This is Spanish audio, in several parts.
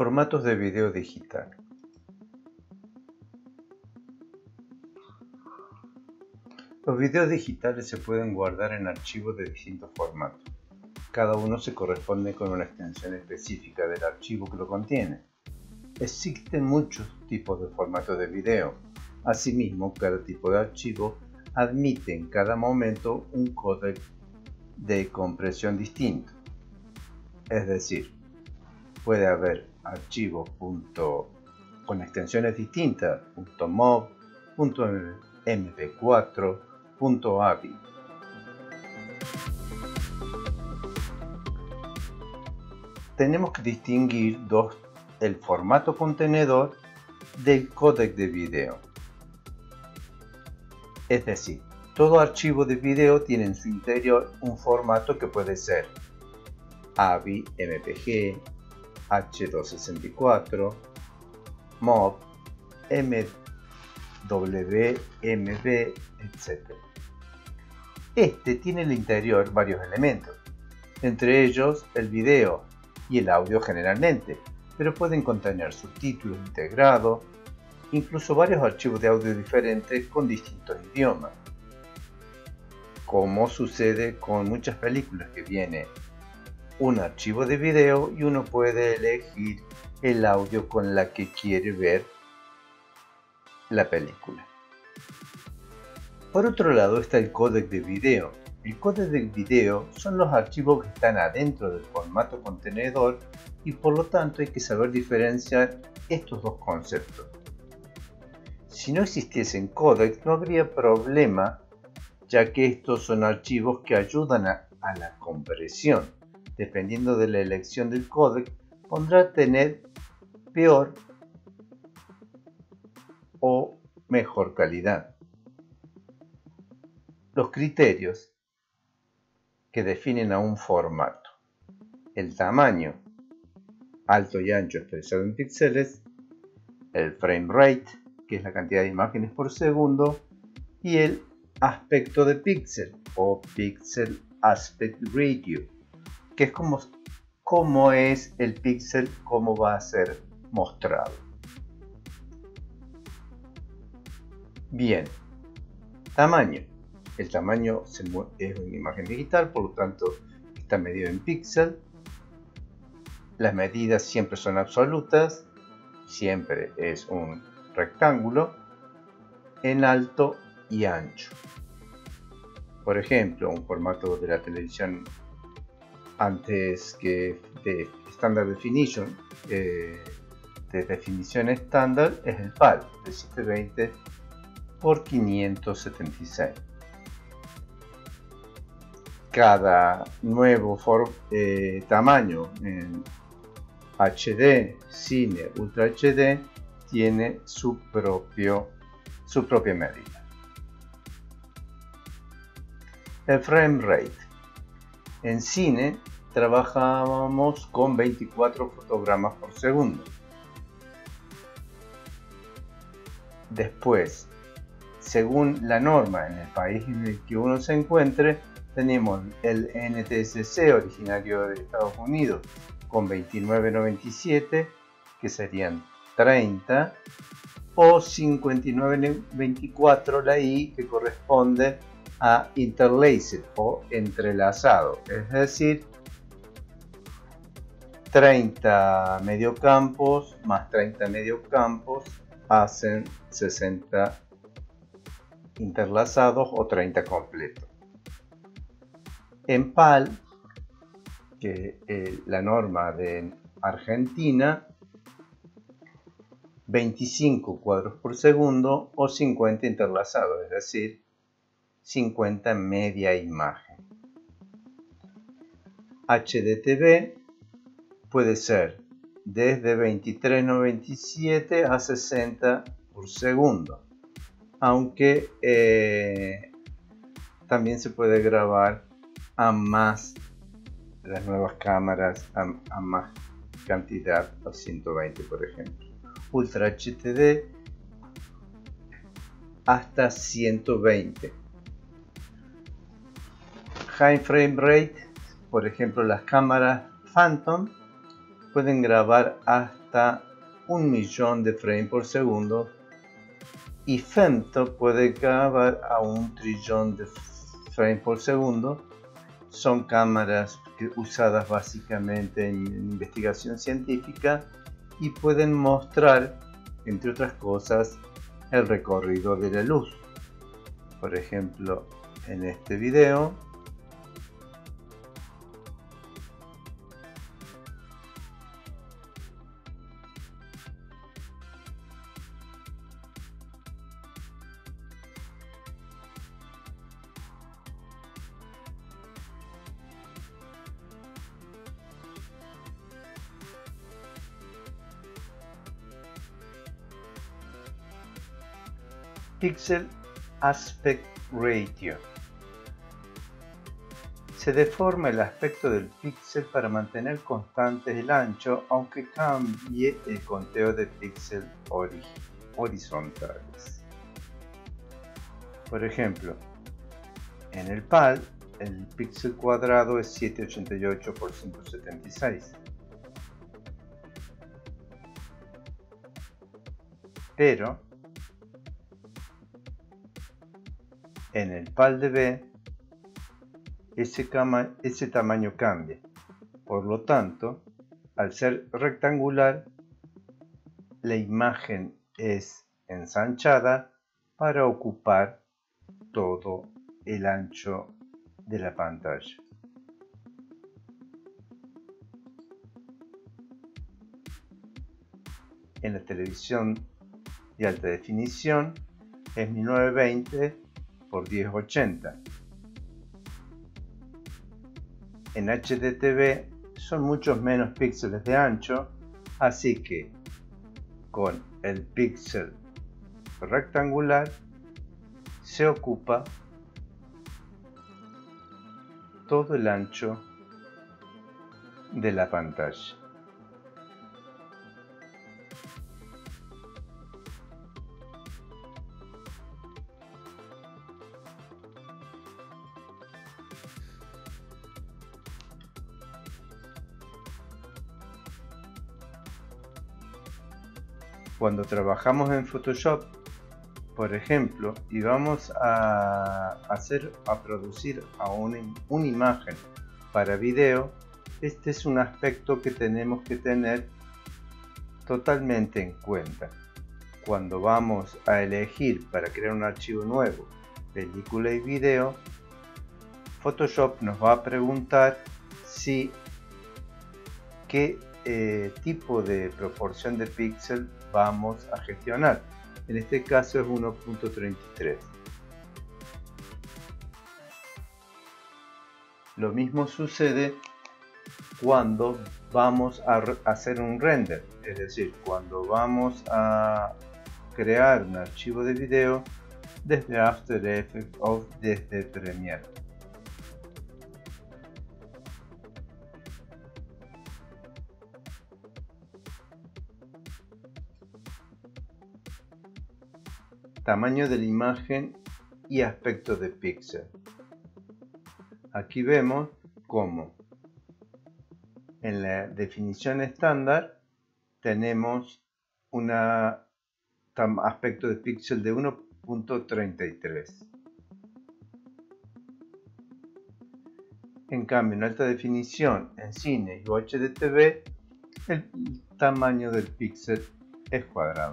Formatos de video digital. Los videos digitales se pueden guardar en archivos de distintos formatos. Cada uno se corresponde con una extensión específica del archivo que lo contiene. Existen muchos tipos de formatos de video. Asimismo, cada tipo de archivo admite en cada momento un códec de compresión distinto. Es decir, puede haber archivos con extensiones distintas, .mov, .mp4, .avi. Tenemos que distinguir el formato contenedor del códec de video. Es decir, todo archivo de video tiene en su interior un formato que puede ser AVI, MPG, H264, MOV, MW, MV, etc. Este tiene en el interior varios elementos, entre ellos el video y el audio generalmente, pero pueden contener subtítulos integrados, incluso varios archivos de audio diferentes con distintos idiomas, como sucede con muchas películas que viene un archivo de video y uno puede elegir el audio con la que quiere ver la película. Por otro lado está el códec de video. El códec de video son los archivos que están adentro del formato contenedor y por lo tanto hay que saber diferenciar estos dos conceptos. Si no existiesen códecs no habría problema, ya que estos son archivos que ayudan a la compresión. Dependiendo de la elección del códec, podrá tener peor o mejor calidad. Los criterios que definen a un formato: el tamaño, alto y ancho expresado en píxeles, el frame rate, que es la cantidad de imágenes por segundo, y el aspecto de píxel o pixel aspect ratio, que es cómo es el píxel, cómo va a ser mostrado. Bien, tamaño. El tamaño es una imagen digital, por lo tanto está medido en píxel. Las medidas siempre son absolutas, siempre es un rectángulo en alto y ancho. Por ejemplo, un formato de la televisión antes que de Standard Definition, de definición estándar, es el PAL de 720 por 576. Cada nuevo tamaño en HD, Cine, Ultra HD tiene su propia medida. El frame rate. En cine trabajábamos con 24 fotogramas por segundo. Después, según la norma en el país en el que uno se encuentre, tenemos el NTSC originario de Estados Unidos con 29.97, que serían 30, o 59.24 la I, que corresponde a interlaced o entrelazado, es decir, 30 mediocampos más 30 mediocampos hacen 60 interlazados o 30 completos. En PAL, que es la norma de Argentina, 25 cuadros por segundo o 50 interlazados, es decir, 50 media imagen. HDTV puede ser desde 23.97 a 60 por segundo, aunque también se puede grabar a más, las nuevas cámaras a más cantidad, a 120 por ejemplo. Ultra HDD hasta 120. High frame rate, por ejemplo las cámaras Phantom, pueden grabar hasta 1.000.000 de frames por segundo, y Femto puede grabar a 1.000.000.000 de frames por segundo. Son cámaras usadas básicamente en investigación científica y pueden mostrar, entre otras cosas, el recorrido de la luz. Por ejemplo, en este video Pixel Aspect Ratio. Se deforma el aspecto del píxel para mantener constante el ancho, aunque cambie el conteo de píxeles horizontales. Por ejemplo, en el PAL, el píxel cuadrado es 788 por 176. Pero en el PAL de B, ese tamaño cambia. Por lo tanto, al ser rectangular, la imagen es ensanchada para ocupar todo el ancho de la pantalla. En la televisión de alta definición es 1920 por 1080. En HDTV son muchos menos píxeles de ancho, así que con el píxel rectangular se ocupa todo el ancho de la pantalla. Cuando trabajamos en Photoshop, por ejemplo, y vamos a producir una imagen para video, este es un aspecto que tenemos que tener totalmente en cuenta. Cuando vamos a elegir para crear un archivo nuevo, película y video, Photoshop nos va a preguntar qué tipo de proporción de píxel vamos a gestionar. En este caso es 1.33. Lo mismo sucede cuando vamos a hacer un render, es decir, cuando vamos a crear un archivo de video desde After Effects o desde Premiere. Tamaño de la imagen y aspecto de píxel. Aquí vemos cómo en la definición estándar tenemos un aspecto de píxel de 1.33. En cambio, en alta definición, en cine y HDTV, el tamaño del píxel es cuadrado.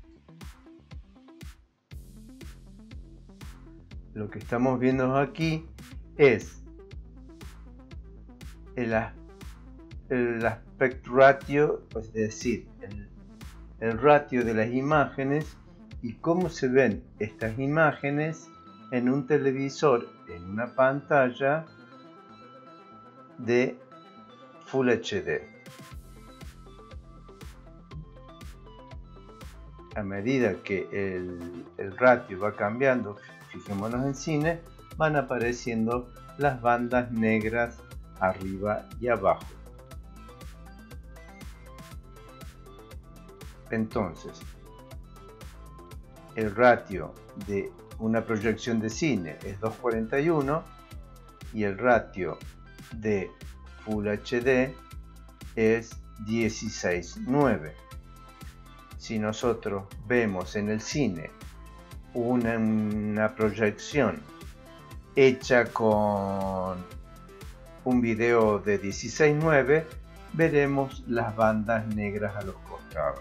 Lo que estamos viendo aquí es el aspect ratio, es decir, el ratio de las imágenes y cómo se ven estas imágenes en un televisor, en una pantalla de Full HD. A medida que el ratio va cambiando, fijémonos en cine, van apareciendo las bandas negras arriba y abajo. Entonces, el ratio de una proyección de cine es 2:41 y el ratio de Full HD es 16:9. Si nosotros vemos en el cine una proyección hecha con un video de 16:9, veremos las bandas negras a los costados.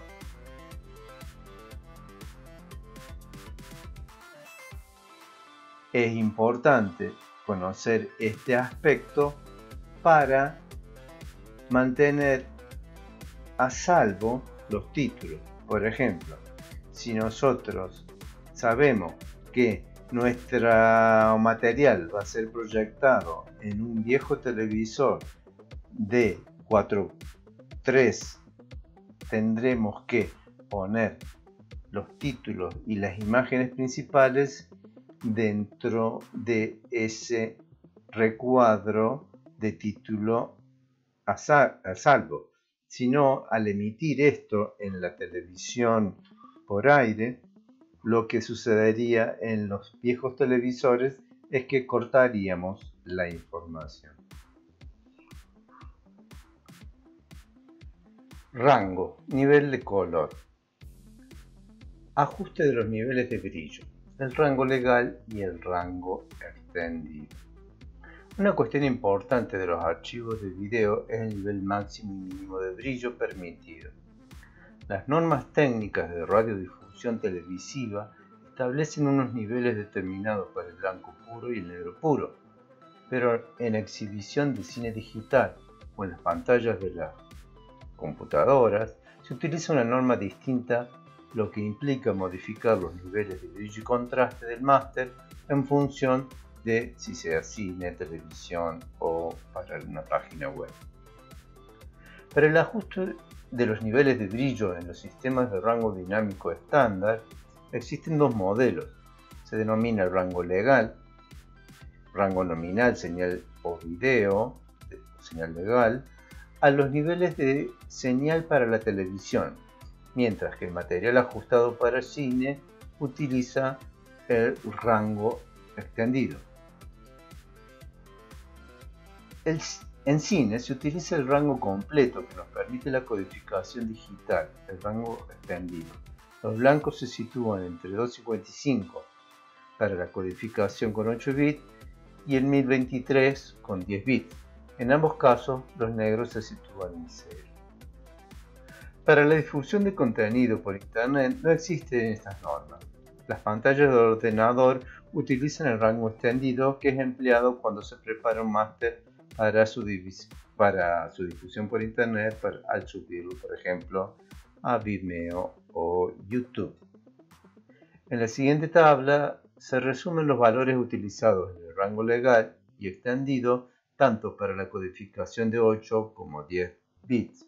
Es importante conocer este aspecto para mantener a salvo los títulos. Por ejemplo, si nosotros sabemos que nuestro material va a ser proyectado en un viejo televisor de 4:3, tendremos que poner los títulos y las imágenes principales dentro de ese recuadro de título a salvo. Si no, al emitir esto en la televisión por aire, lo que sucedería en los viejos televisores es que cortaríamos la información. Rango, nivel de color. Ajuste de los niveles de brillo, el rango legal y el rango extendido. Una cuestión importante de los archivos de video es el nivel máximo y mínimo de brillo permitido. Las normas técnicas de radiodifusión televisiva establecen unos niveles determinados para el blanco puro y el negro puro, pero en exhibición de cine digital o en las pantallas de las computadoras se utiliza una norma distinta, lo que implica modificar los niveles de brillo y contraste del máster en función de si sea cine, televisión o para una página web. Para el ajuste de los niveles de brillo en los sistemas de rango dinámico estándar existen dos modelos. Se denomina el rango legal, rango nominal, señal o video, señal legal, a los niveles de señal para la televisión, mientras que el material ajustado para cine utiliza el rango extendido. En cine se utiliza el rango completo que nos permite la codificación digital, el rango extendido. Los blancos se sitúan entre 255 para la codificación con 8 bits y el 1023 con 10 bits. En ambos casos, los negros se sitúan en 0. Para la difusión de contenido por Internet no existen estas normas. Las pantallas de ordenador utilizan el rango extendido, que es empleado cuando se prepara un máster para su difusión por Internet al subirlo, por ejemplo, a Vimeo o YouTube. En la siguiente tabla se resumen los valores utilizados en el rango legal y extendido tanto para la codificación de 8 como 10 bits.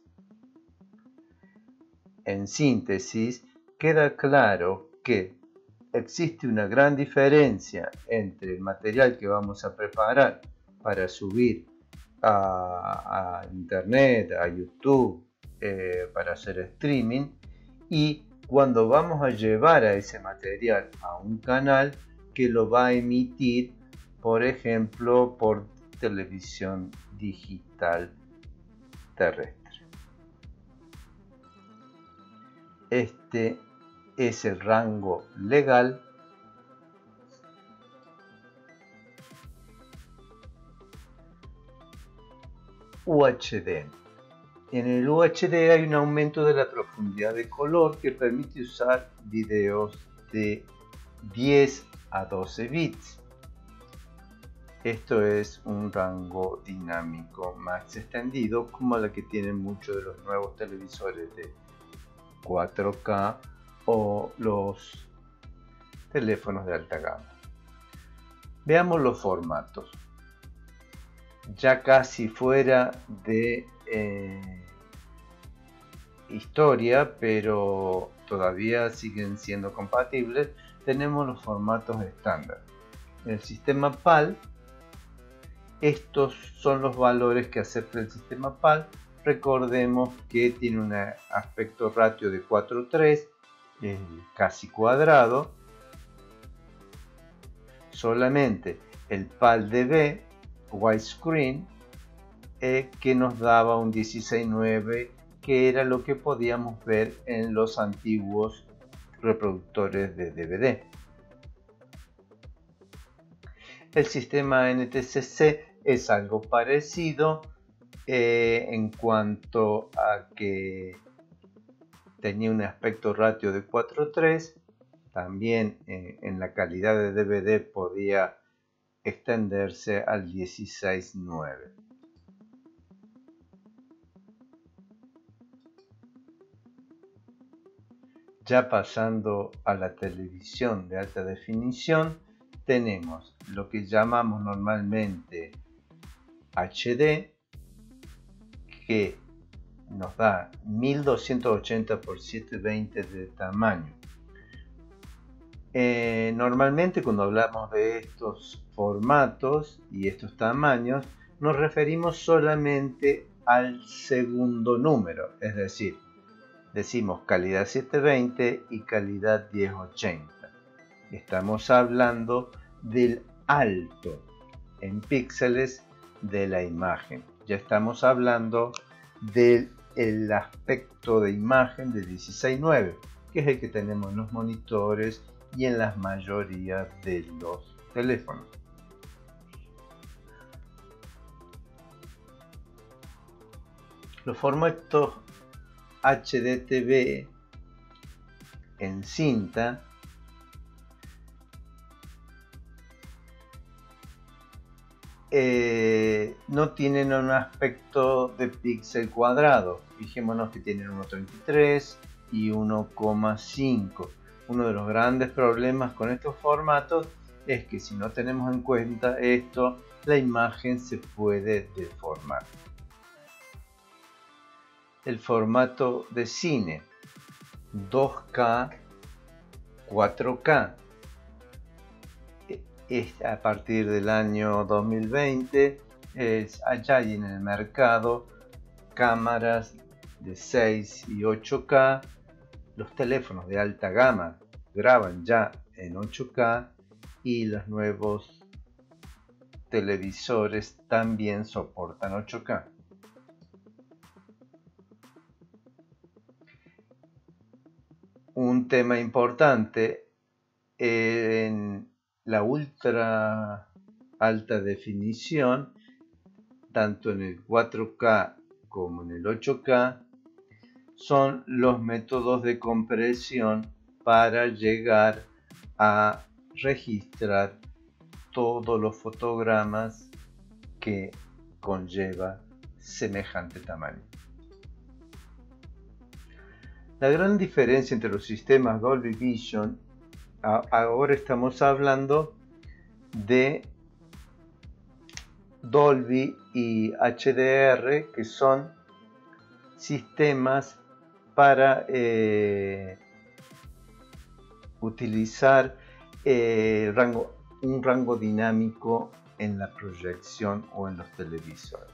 En síntesis, queda claro que existe una gran diferencia entre el material que vamos a preparar para subir a Internet, a YouTube, para hacer streaming, y cuando vamos a llevar a ese material a un canal que lo va a emitir, por ejemplo, por televisión digital terrestre. Este es el rango legal UHD. En el UHD hay un aumento de la profundidad de color que permite usar videos de 10 a 12 bits. Esto es un rango dinámico más extendido, como la que tienen muchos de los nuevos televisores de 4K o los teléfonos de alta gama. Veamos los formatos. Ya casi fuera de historia, pero todavía siguen siendo compatibles, tenemos los formatos estándar. En el sistema PAL, estos son los valores que acepta el sistema PAL. Recordemos que tiene un aspecto ratio de 4:3, casi cuadrado. Solamente el PAL DB widescreen, que nos daba un 16:9, que era lo que podíamos ver en los antiguos reproductores de DVD. El sistema NTSC es algo parecido en cuanto a que tenía un aspecto ratio de 4:3. También en la calidad de DVD podía extenderse al 16:9. Ya pasando a la televisión de alta definición, tenemos lo que llamamos normalmente HD, que nos da 1280 x 720 de tamaño. Normalmente cuando hablamos de estos formatos y estos tamaños, nos referimos solamente al segundo número, es decir, decimos calidad 720 y calidad 1080. Estamos hablando del alto en píxeles de la imagen. Ya estamos hablando del aspecto de imagen de 16:9, que es el que tenemos en los monitores y en la mayoría de los teléfonos. Los formatos HDTV en cinta no tienen un aspecto de píxel cuadrado. Fijémonos que tienen 1.33 y 1.5. Uno de los grandes problemas con estos formatos es que si no tenemos en cuenta esto, la imagen se puede deformar. El formato de cine 2K, 4K. A partir del año 2020 allá hay en el mercado cámaras de 6 y 8K. Los teléfonos de alta gama graban ya en 8K y los nuevos televisores también soportan 8K. Un tema importante en la ultra alta definición, tanto en el 4K como en el 8K, son los métodos de compresión para llegar a registrar todos los fotogramas que conlleva semejante tamaño. La gran diferencia entre los sistemas Dolby Vision, ahora estamos hablando de Dolby y HDR, que son sistemas para utilizar un rango dinámico en la proyección o en los televisores.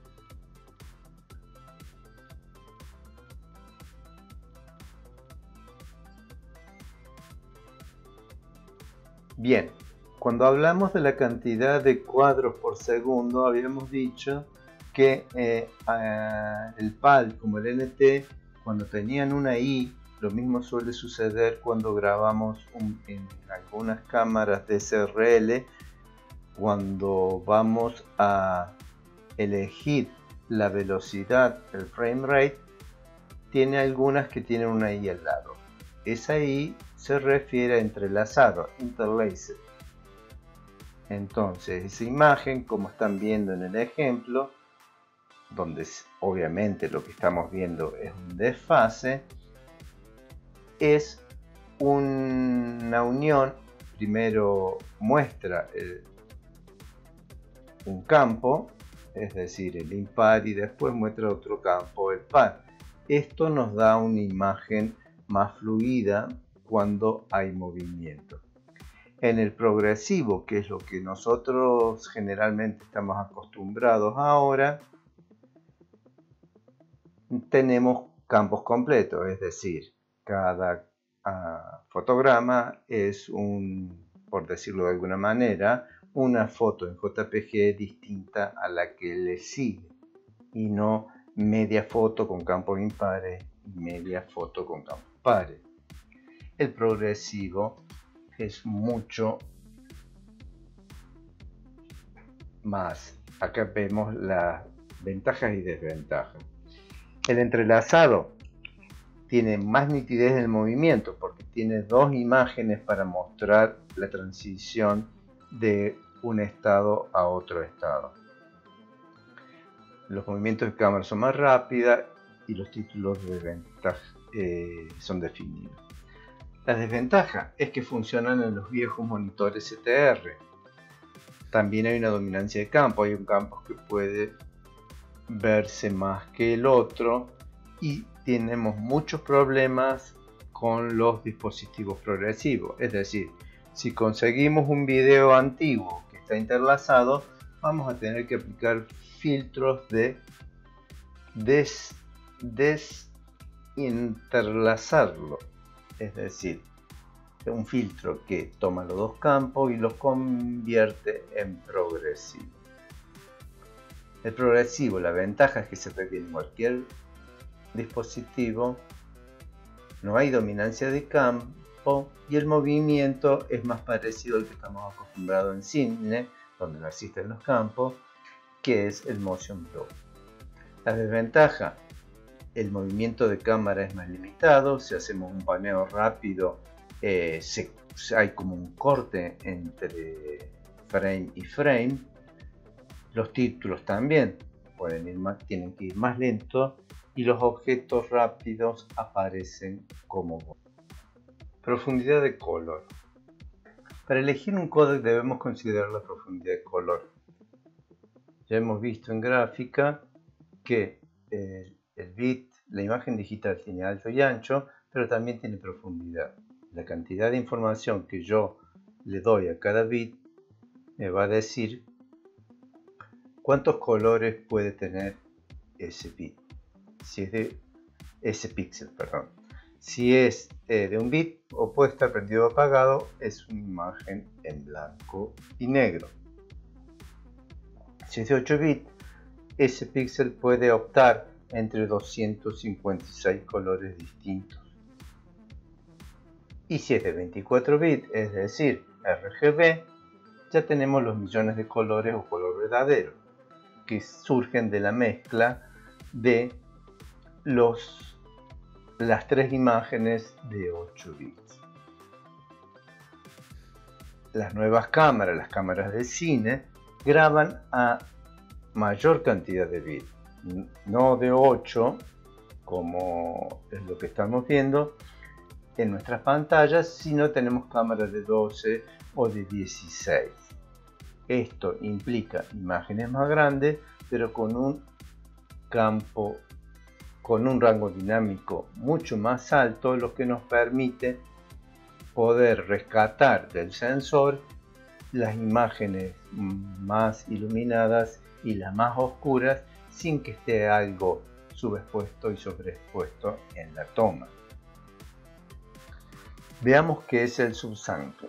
Bien, cuando hablamos de la cantidad de cuadros por segundo, habíamos dicho que el PAL como el NT, cuando tenían una I, lo mismo suele suceder cuando grabamos en algunas cámaras de SRL, cuando vamos a elegir la velocidad, el frame rate, tiene algunas que tienen una I al lado. Esa I se refiere a entrelazado, interlaced. Entonces, esa imagen, como están viendo en el ejemplo, donde obviamente lo que estamos viendo es un desfase, es una unión. Primero muestra un campo, es decir, el impar, y después muestra otro campo, el par. Esto nos da una imagen más fluida cuando hay movimiento. En el progresivo, que es lo que nosotros generalmente estamos acostumbrados ahora, tenemos campos completos, es decir, cada fotograma es por decirlo de alguna manera, una foto en JPG distinta a la que le sigue y no media foto con campos impares y media foto con campos pares. El progresivo es mucho más. Acá vemos las ventajas y desventajas. El entrelazado tiene más nitidez del movimiento porque tiene dos imágenes para mostrar la transición de un estado a otro estado. Los movimientos de cámara son más rápidos y los títulos de ventaja son definidos. La desventaja es que funcionan en los viejos monitores CTR. También hay una dominancia de campo, hay un campo que puede verse más que el otro y tenemos muchos problemas con los dispositivos progresivos. Es decir, si conseguimos un video antiguo que está interlazado, vamos a tener que aplicar filtros de desinterlazarlo. Es decir, un filtro que toma los dos campos y los convierte en progresivo. El progresivo, la ventaja es que se ve en cualquier dispositivo, no hay dominancia de campo y el movimiento es más parecido al que estamos acostumbrados en cine, donde no existen los campos, que es el motion blur. La desventaja, el movimiento de cámara es más limitado. Si hacemos un paneo rápido, hay como un corte entre frame y frame. Los títulos también tienen que ir más lento y los objetos rápidos aparecen como profundidad de color. Para elegir un códec debemos considerar la profundidad de color. Ya hemos visto en gráfica que el bit, la imagen digital, tiene alto y ancho, pero también tiene profundidad. La cantidad de información que yo le doy a cada bit me va a decir cuántos colores puede tener ese bit, si es de ese píxel, perdón. Si es de un bit o puede estar prendido o apagado, es una imagen en blanco y negro. Si es de 8 bits, ese píxel puede optar entre 256 colores distintos. Y si es de 24 bits, es decir, RGB, ya tenemos los millones de colores o color verdadero, que surgen de la mezcla de las tres imágenes de 8 bits. Las nuevas cámaras, las cámaras de cine, graban a mayor cantidad de bits, no de 8 como es lo que estamos viendo en nuestras pantallas, sino tenemos cámaras de 12 o de 16. Esto implica imágenes más grandes, pero con un rango dinámico mucho más alto, lo que nos permite poder rescatar del sensor las imágenes más iluminadas y las más oscuras sin que esté algo subexpuesto y sobreexpuesto en la toma. Veamos qué es el subsample.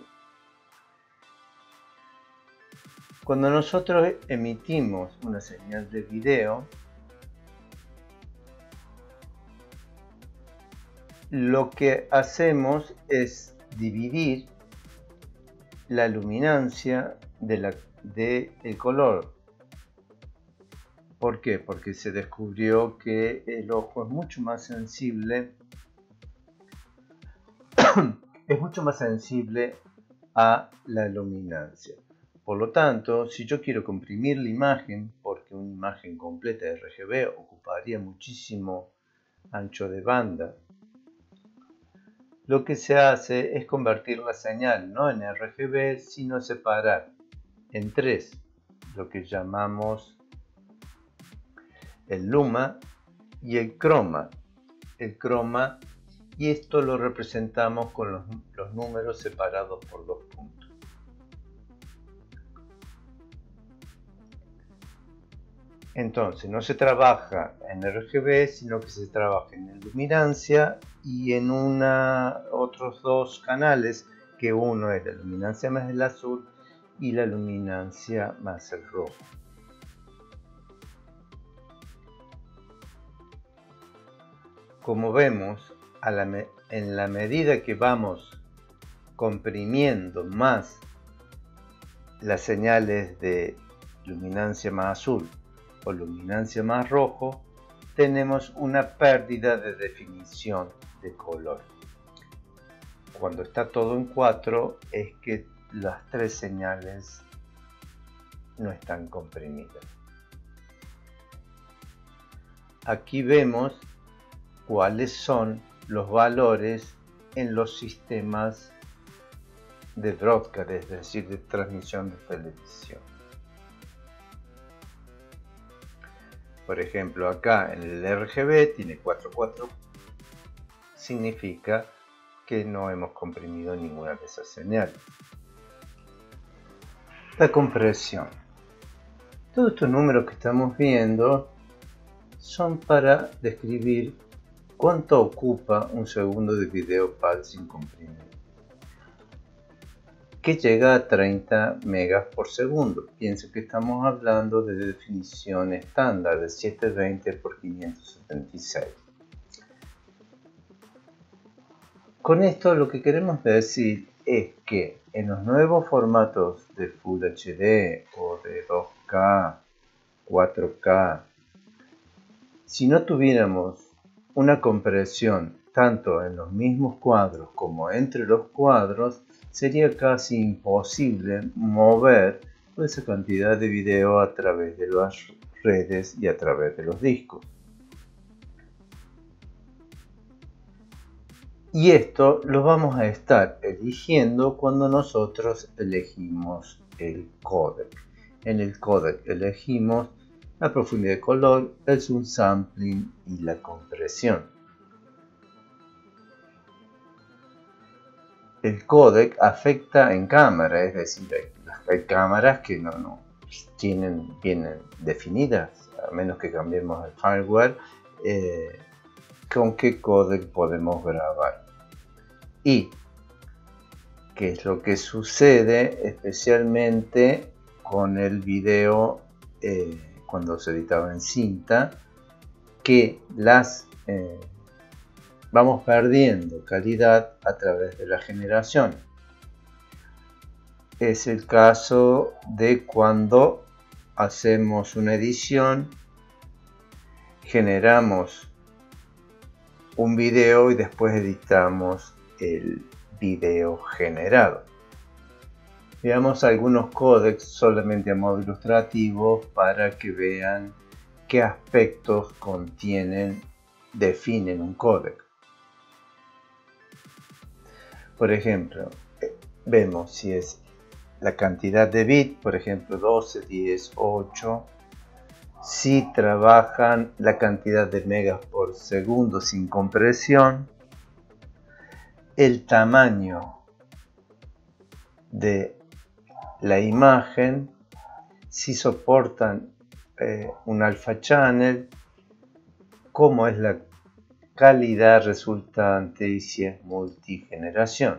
Cuando nosotros emitimos una señal de video, lo que hacemos es dividir la luminancia del color. ¿Por qué? Porque se descubrió que el ojo es mucho más sensible a la luminancia. Por lo tanto, si yo quiero comprimir la imagen, porque una imagen completa de RGB ocuparía muchísimo ancho de banda, lo que se hace es convertir la señal no en RGB, sino separar en tres, lo que llamamos el luma y el croma. Y esto lo representamos con los números separados por dos puntos. Entonces no se trabaja en RGB, sino que se trabaja en luminancia y en otros dos canales, que uno es la luminancia más el azul y la luminancia más el rojo. como vemos, en la medida que vamos comprimiendo más las señales de luminancia más azul o luminancia más rojo, tenemos una pérdida de definición de color. Cuando está todo en 4 es que las 3 señales no están comprimidas. Aquí vemos cuáles son los valores en los sistemas de broadcast, es decir, de transmisión de televisión. Por ejemplo, acá en el RGB tiene 4,4, significa que no hemos comprimido ninguna de esas señales. La compresión. Todos estos números que estamos viendo son para describir cuánto ocupa un segundo de video PAL sin comprimir, que llega a 30 megas por segundo. Pienso que estamos hablando de definición estándar de 720 por 576. Con esto lo que queremos decir es que en los nuevos formatos de Full HD o de 2K, 4K, si no tuviéramos una compresión tanto en los mismos cuadros como entre los cuadros, sería casi imposible mover toda esa cantidad de video a través de las redes y a través de los discos. Y esto lo vamos a estar eligiendo cuando nosotros elegimos el códec. En el códec elegimos la profundidad de color, el subsampling y la compresión. El códec afecta en cámara, es decir, hay cámaras que no tienen bien definidas, a menos que cambiemos el firmware, con qué códec podemos grabar. Y qué es lo que sucede especialmente con el video cuando se editaba en cinta, que vamos perdiendo calidad a través de la generación. Es el caso de cuando hacemos una edición, generamos un video y después editamos el video generado. Veamos algunos códecs solamente a modo ilustrativo para que vean qué aspectos definen un códec. Por ejemplo, vemos si es la cantidad de bits, por ejemplo 12, 10, 8, si trabajan la cantidad de megas por segundo sin compresión, el tamaño de la imagen, si soportan un alpha channel, cómo es la calidad resultante y si es multigeneración.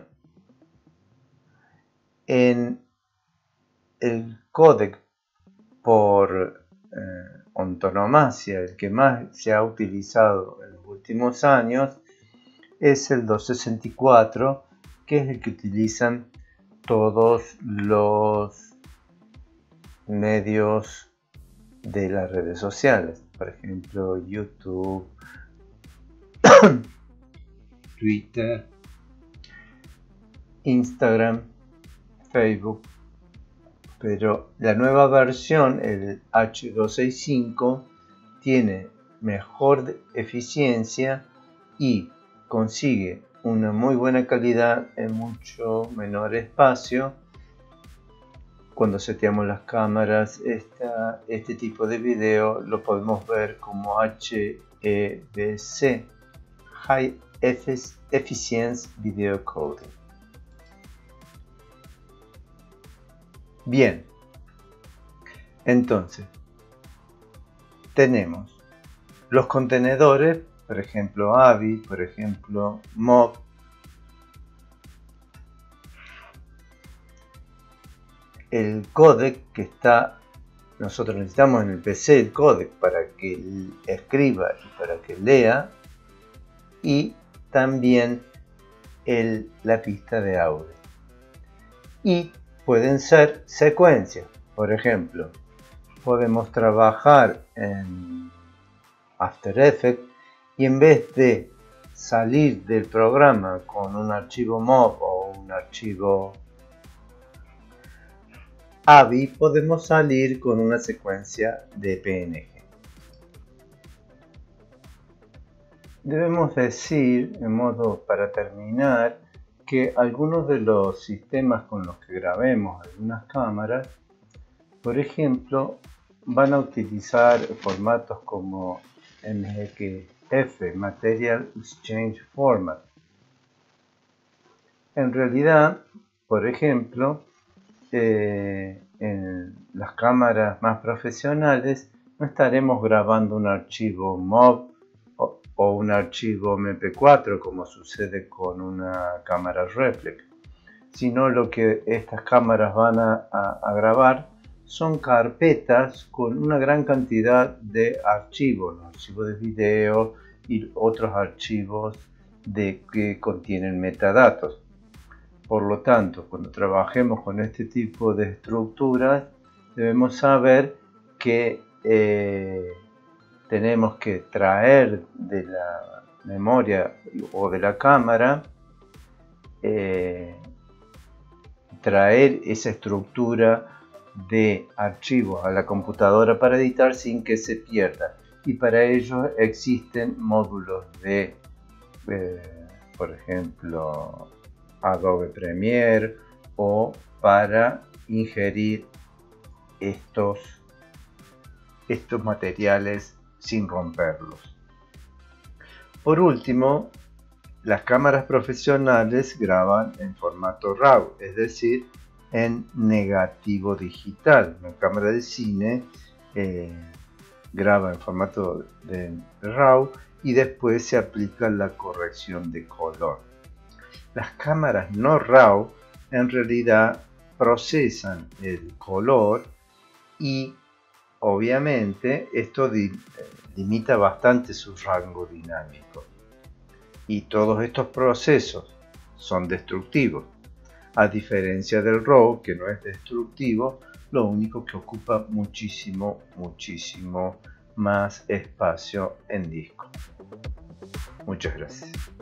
En el códec por antonomasia, el que más se ha utilizado en los últimos años, es el 264, que es el que utilizan todos los medios de las redes sociales, por ejemplo YouTube, Twitter, Instagram, Facebook. Pero la nueva versión, el H265, tiene mejor eficiencia y consigue una muy buena calidad en mucho menor espacio. Cuando seteamos las cámaras, este tipo de video lo podemos ver como HEVC, High Efficiency Video Coding. Bien, entonces tenemos los contenedores, por ejemplo AVI, por ejemplo MOV, el códec que nosotros necesitamos en el PC, el códec para que escriba y para que lea, y también la pista de audio. Y pueden ser secuencias. Por ejemplo, podemos trabajar en After Effects y en vez de salir del programa con un archivo MOV o un archivo AVI, podemos salir con una secuencia de PNG. Debemos decir, en modo para terminar, que algunos de los sistemas con los que grabemos algunas cámaras, por ejemplo, van a utilizar formatos como MXF, Material Exchange Format. En realidad, por ejemplo, en las cámaras más profesionales no estaremos grabando un archivo MOV o un archivo MP4 como sucede con una cámara reflex, sino lo que estas cámaras van a grabar son carpetas con una gran cantidad de archivos de video y otros archivos que contienen metadatos. Por lo tanto, cuando trabajemos con este tipo de estructuras, debemos saber que tenemos que traer de la memoria o de la cámara, traer esa estructura de archivos a la computadora para editar sin que se pierda. Y para ello existen módulos de, por ejemplo, Adobe Premiere, o para ingerir estos materiales sin romperlos. Por último, las cámaras profesionales graban en formato RAW, es decir, en negativo digital. Una cámara de cine graba en formato de RAW y después se aplica la corrección de color. Las cámaras no RAW en realidad procesan el color y obviamente esto limita bastante su rango dinámico. Y todos estos procesos son destructivos. A diferencia del RAW, que no es destructivo, lo único que ocupa muchísimo más espacio en disco. Muchas gracias.